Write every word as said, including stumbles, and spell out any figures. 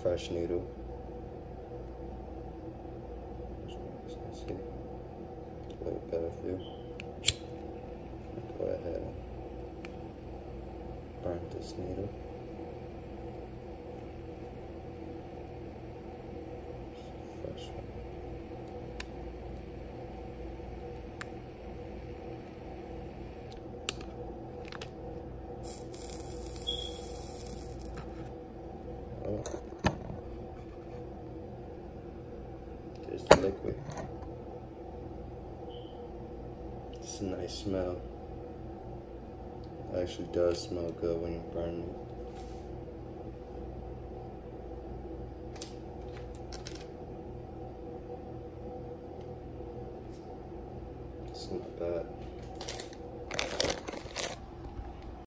fresh needle. See, a little better view. Go ahead and burn this needle. Fresh one. Oh. There's the liquid. It's a nice smell. It actually does smell good when you burn it. It's not bad.